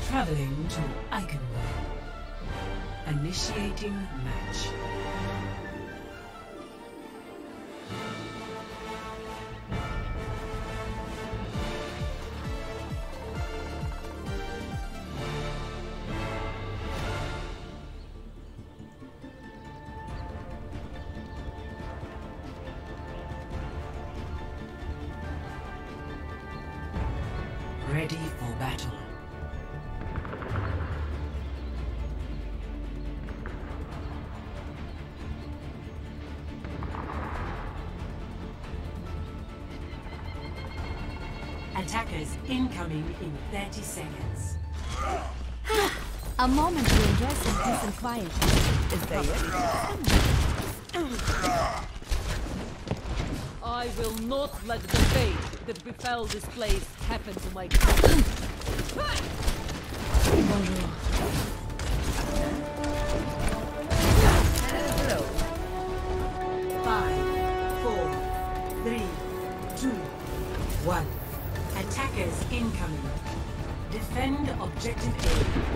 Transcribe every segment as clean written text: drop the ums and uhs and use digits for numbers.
Traveling to Eichenberg. Initiating match. Ready for battle. Attackers incoming in 30 seconds. A moment to enjoy some peace and quiet. Is that I will not let the fate that befell this place happen to my country. Hello. 5, 4, 3, 2, 1. Attackers incoming. Defend objective A.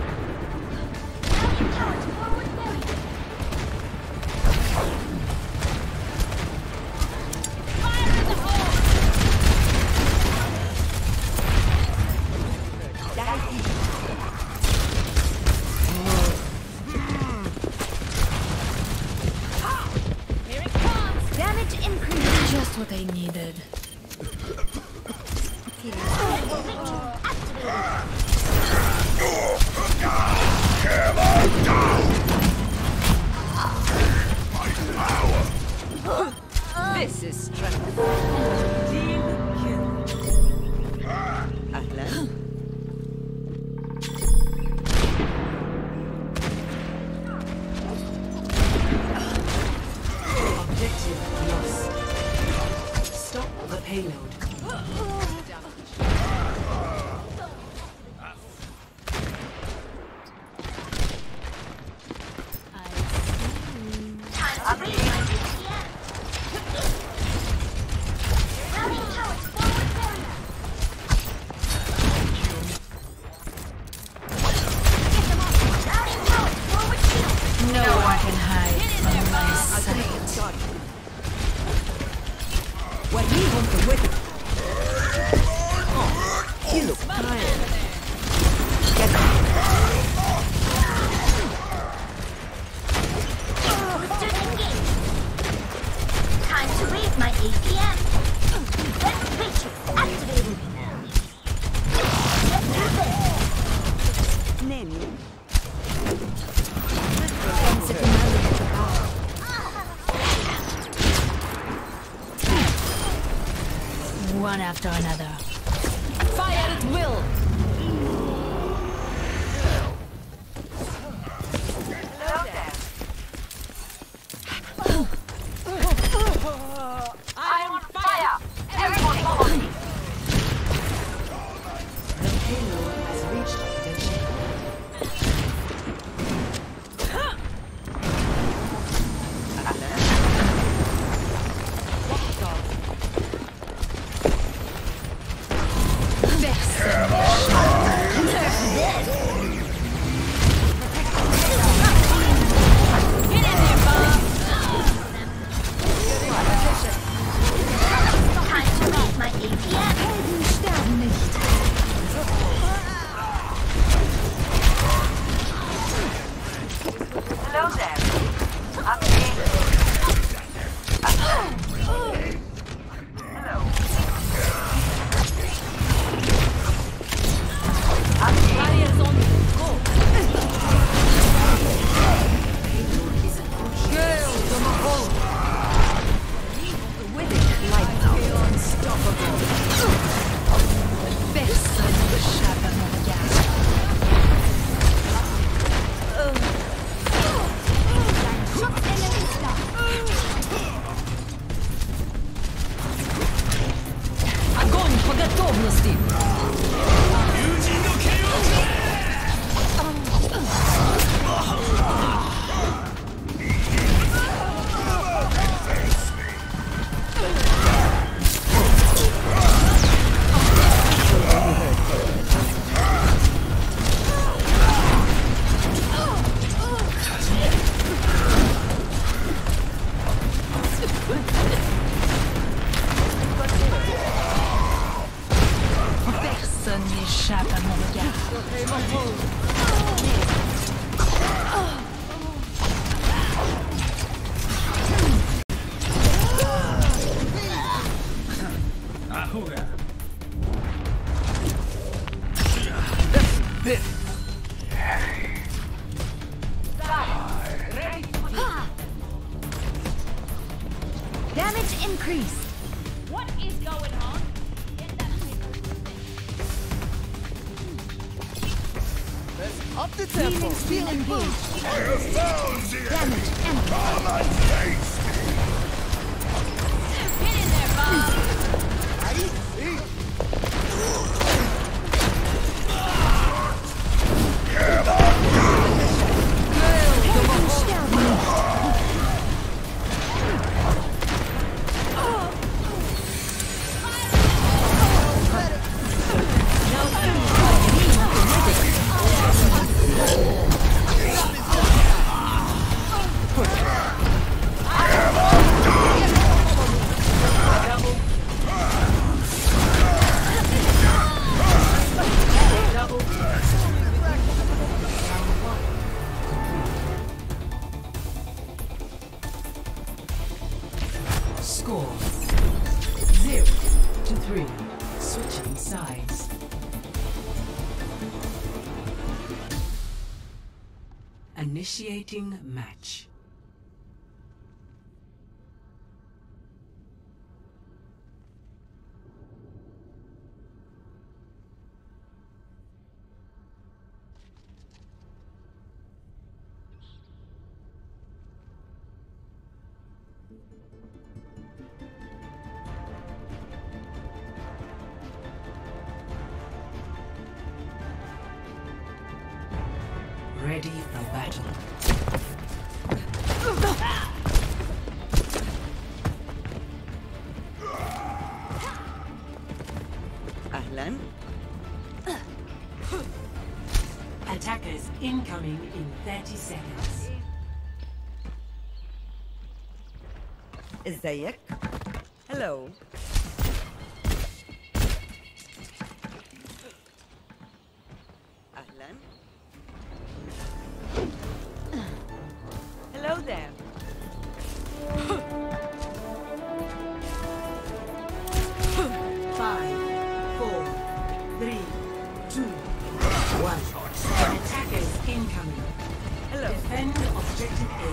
Here it comes! Damage increase. Just what I needed. This is strength. Team kill. Objective lost. Stop the payload. One after another. Fire at will! I'm on fire! Everyone follow me! The payload has reached the ship. Personne n'échappe à mon regard. Damage increase. What is going on? Up the tempo. Healing skill engaged. I have found the Damage amplified. Come and face me. Get in there, Bob! Score 0-3. Switching sides. Initiating match. Ready for battle. أهلاً. Attackers incoming in 30 seconds. ازيك؟ Hello. أهلاً. Hello there. Five, four, three, two, one. Attackers incoming. Hello. Defend objective A.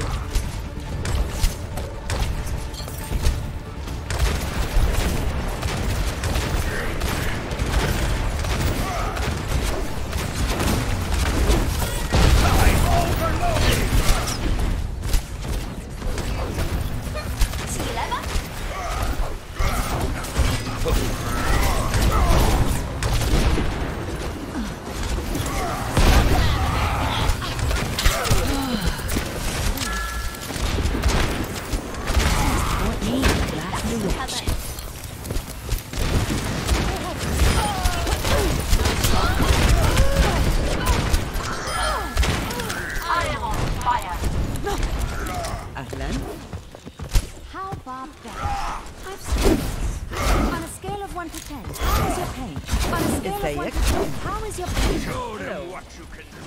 أهلاً. How about that? I've seen this. On a scale of 1 to 10, how is your pain? On a scale of 1 to 10, how is your pain? Show them what you can do.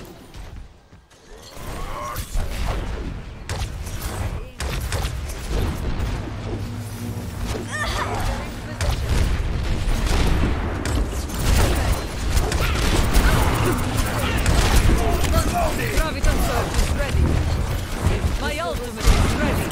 Graviton surge is ready. My ultimate is ready.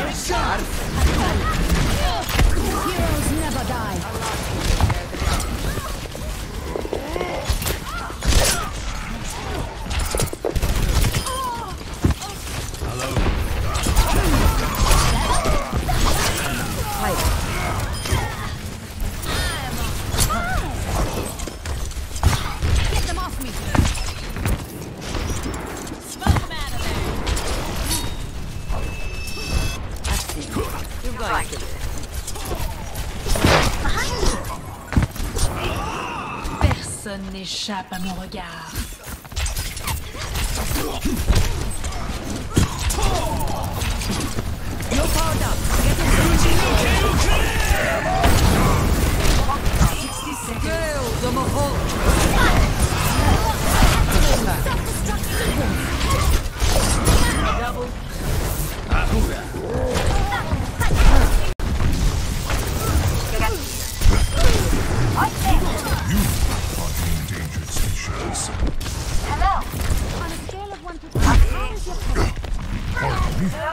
Heroes never die. Get them off me. Smoke them out of there. You're going to Personne n'échappe à mon regard. You're powered up. Get in. 60 seconds. Hail the Mahal. Double. Endangered species. On a scale of 1 to 10, how is your pain? Pardon me.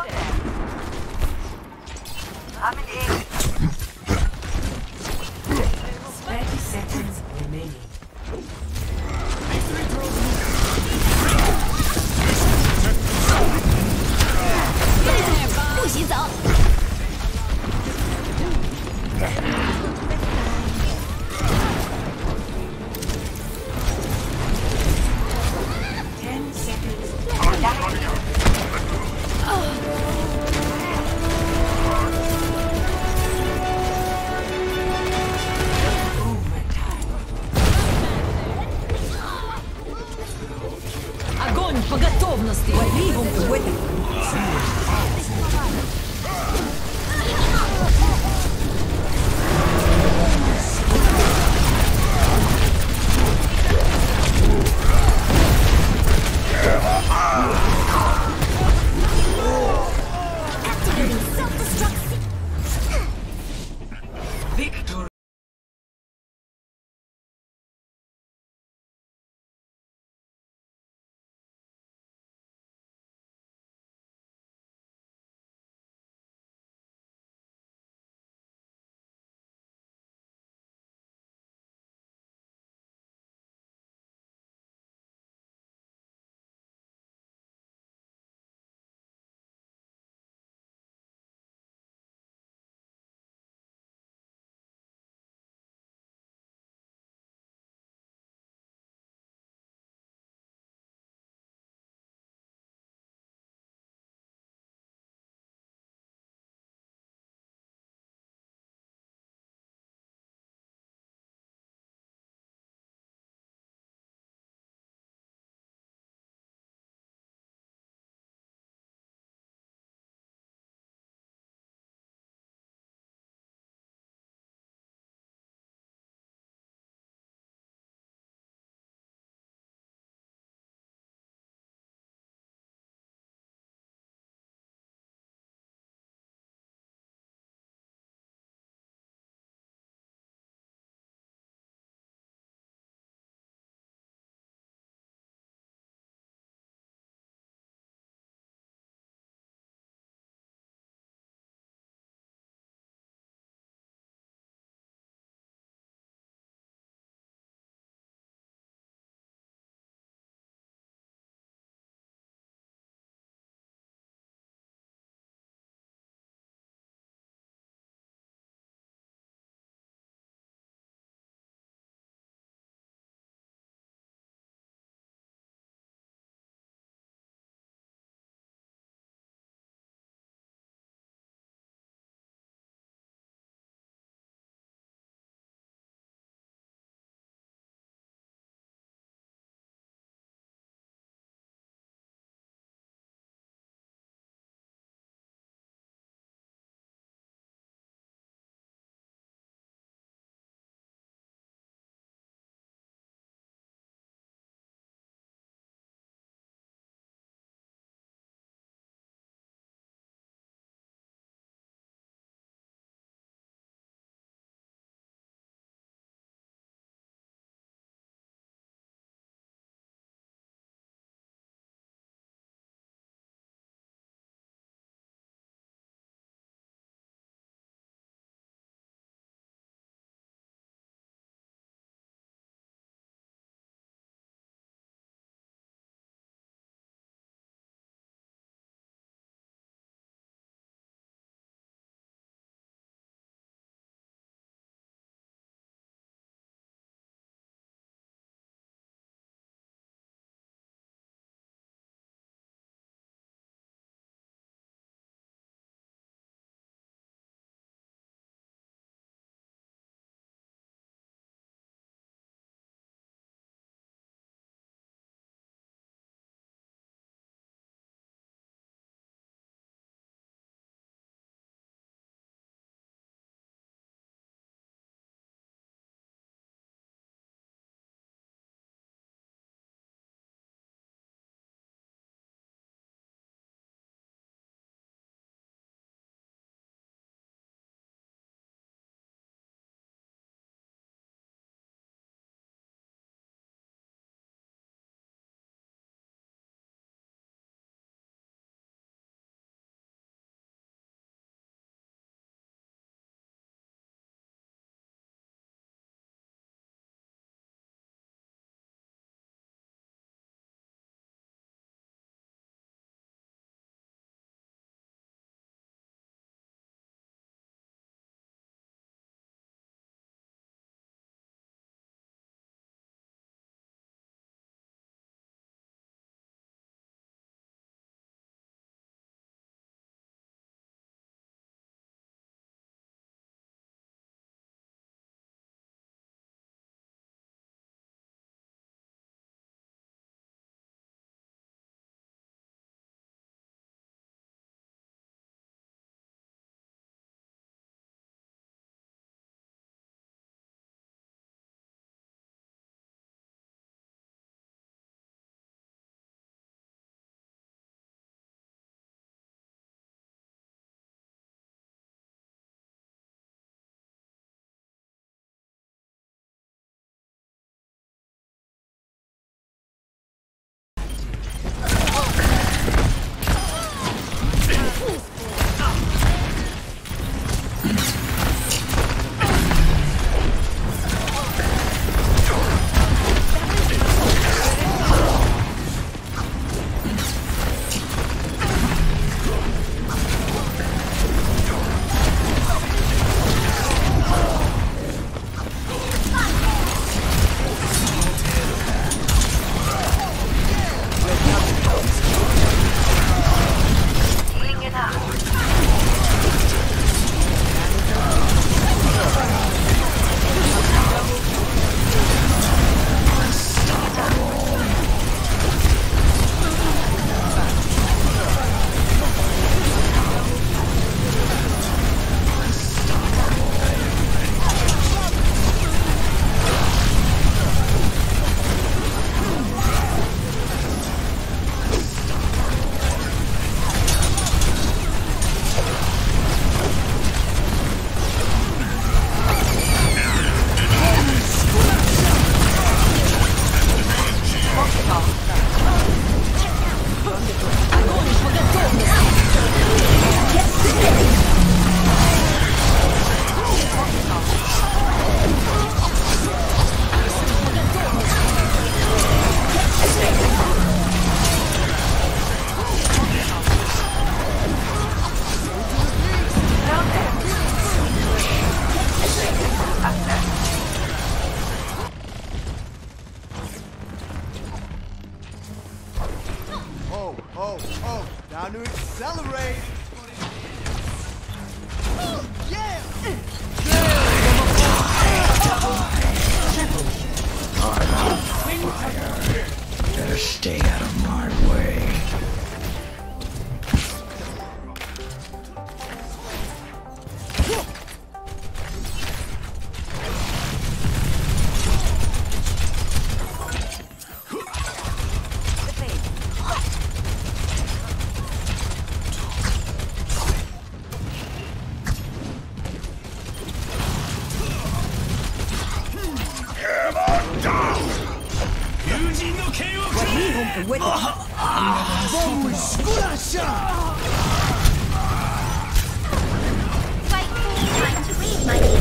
Time to read, my dear.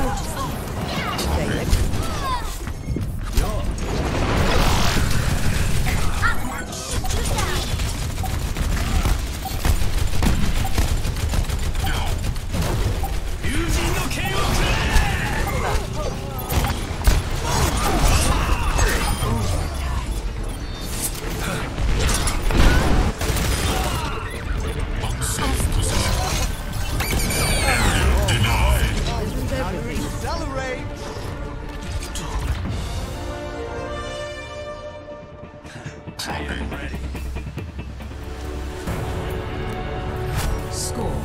Score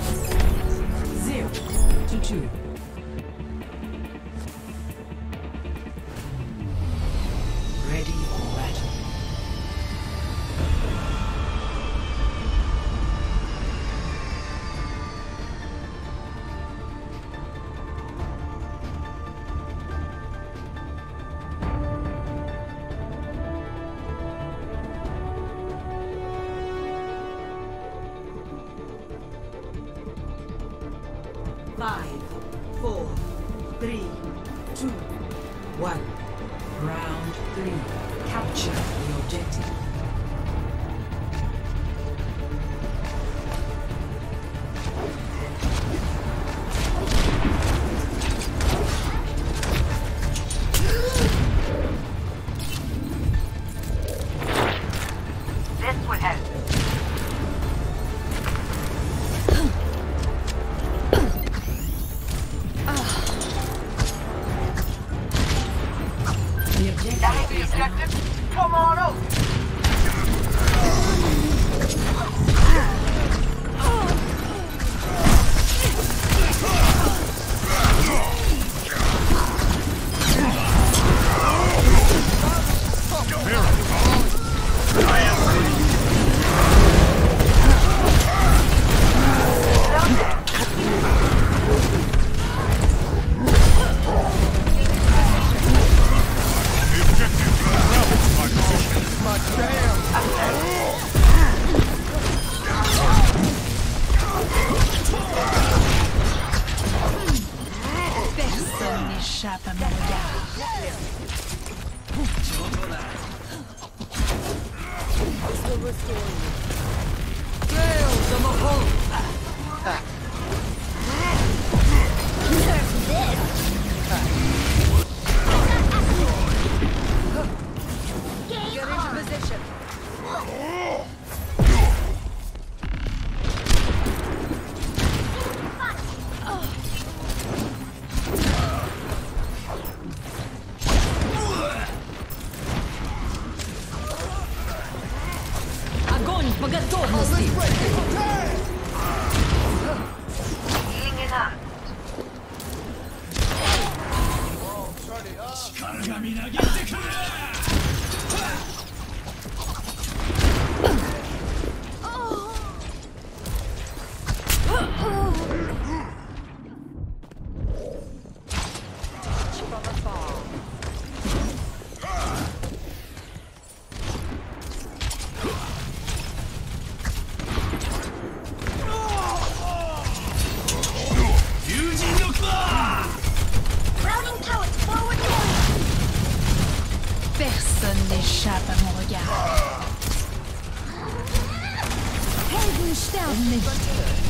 0-2. Ready for battle. Five, 4, 3, 2, 1. Round 3. Capture the objective. This would help. The objective is Come on out! Personne n'échappe à mon regard. Trails on the whole. Get into position. Огонь по готовности! Healing it up. Routing turrets forward now. Personne n'échappe à mon regard. Heldenstern nicht.